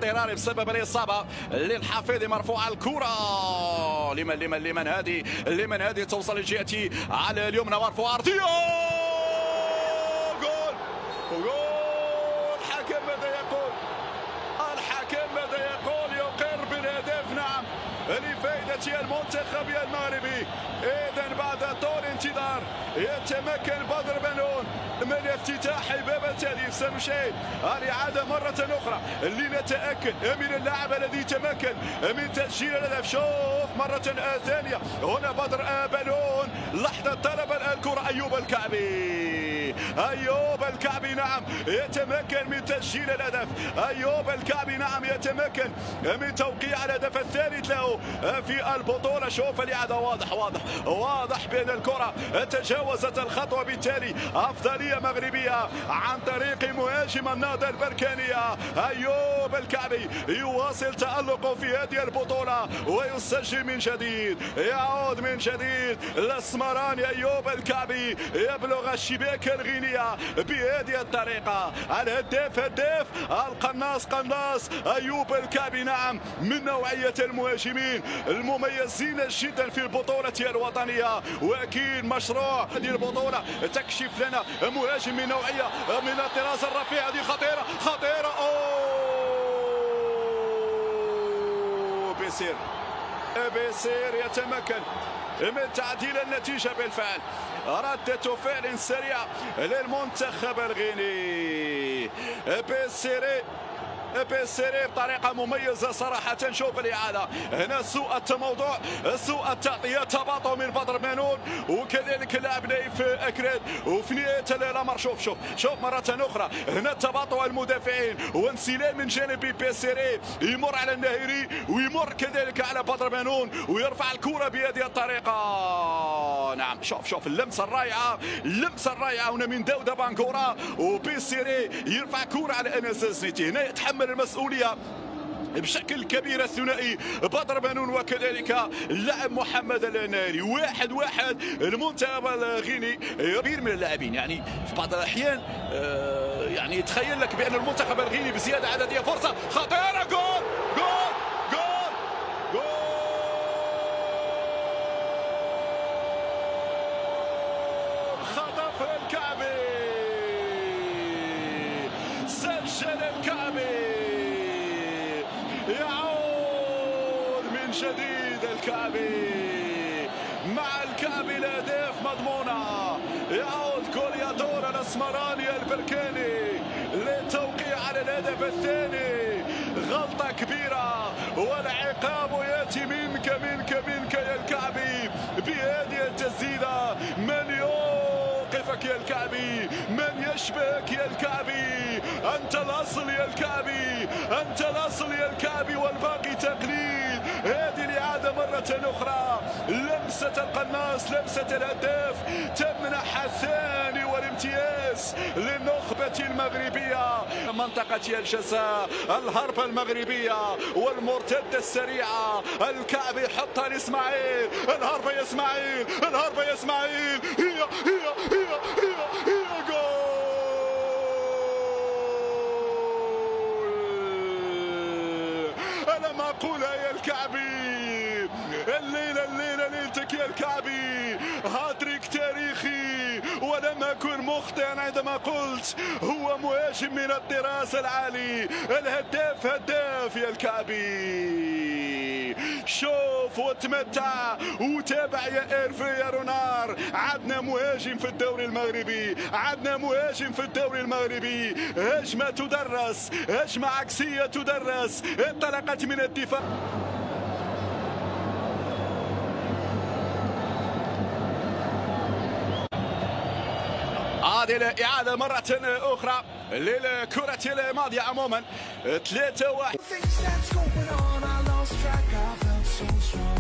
اضطراري بسبب الاصابه للحفيظي. مرفوعه الكره لمن هذه توصل لجهتي على اليمنى، مرفوعه ارضيه، جول الحكم ماذا يقول؟ الحكم ماذا يقول؟ يقر بالهدف نعم لفائدة المنتخب المغربي. إذن بعد طول انتظار يتمكن بدر بنون من افتتاح الباب الثالث. سنشاهد الإعادة مرة أخرى لنتأكد من اللاعب الذي تمكن من تسجيل الهدف. شوف مرة ثانية هنا بدر بنون، لحظة طلب الكرة أيوب الكعبي نعم يتمكن من تسجيل الهدف. أيوب الكعبي نعم يتمكن من توقيع الهدف الثالث له في البطولة. شوف الإعادة، واضح بأن الكرة تجاوزت الخط، وبالتالي أفضلية مغربية عن طريق مهاجم النهضة البركانية. أيوب الكعبي يواصل تألقه في هذه البطولة ويسجل من جديد، يعود من جديد الاسمراني. أيوب الكعبي يبلغ الشباك الغينية بهذه الطريقة. الهداف القناص أيوب الكعبي نعم من نوعية المهاجمين المميزين جدا في البطولة الوطنية، واكيد مشروع هذه البطولة تكشف لنا مهاجم من نوعية من الطراز الرفيع. هذه خطيرة بيسير يتمكن من تعديل النتيجة بالفعل. ردة فعل سريعة للمنتخب الغيني. بيسيري بطريقه مميزه صراحه. شوف الاعاده هنا، سوء التموضع، سوء التغطيه، تباطؤ من بدر بنون وكذلك اللاعب نايف اكراد. وفي نهايه الامر شوف مره اخرى هنا تباطؤ المدافعين وانسلال من جانب بيسيري، يمر على الناهري ويمر كذلك على بدر بنون ويرفع الكره بهذه الطريقه. نعم شوف اللمسه الرائعه هنا من داود بانكورا، وبيسيري يرفع كره على انس زنيتي. هنا يتحمل المسؤوليه بشكل كبير الثنائي بدر بنون وكذلك اللاعب محمد الناري. 1-1 المنتخب الغيني. كبير من اللاعبين يعني في بعض الاحيان يعني يتخيل لك بان المنتخب الغيني بزياده عدديه. فرصه خطيره، جول خطف الكعبي، سجل الكعبي، يعود من جديد الكعبي. مع الكعبي الاهداف مضمونه، يعود كوليادور الاسمراني البركاني للتوقيع على الهدف الثاني. غلطه كبيره والعقاب ياتي منك يا الكعبي بهذه التسديده. من يوقفك يا الكعبي؟ من يشبهك يا الكعبي؟ أنت الأصل يا الكعبي، والباقي تقليد. هذه الإعادة مرة أخرى، لمسة القناص، لمسة الهداف تمنح الثاني والامتياز للنخبة المغربية. منطقة الجزاء، الهربة المغربية والمرتدة السريعة. الكعبي حطها لإسماعيل، الهربة يا إسماعيل، هي جول. أنا ما أقولها يا الكعبي، الليلة ليلتك يا الكعبي. هاتريك تاريخي، ولم أكن مخطئا عندما قلت هو مهاجم من الطراز العالي. الهداف يا الكعبي. شوف وتمتع وتابع يا إيرفي يا رونار. عدنا مهاجم في الدوري المغربي. هجمة تدرس، هجمة عكسية تدرس، انطلقت من الدفاع. هذه الإعادة مرة أخرى للكرة الماضية عموما. 3-1.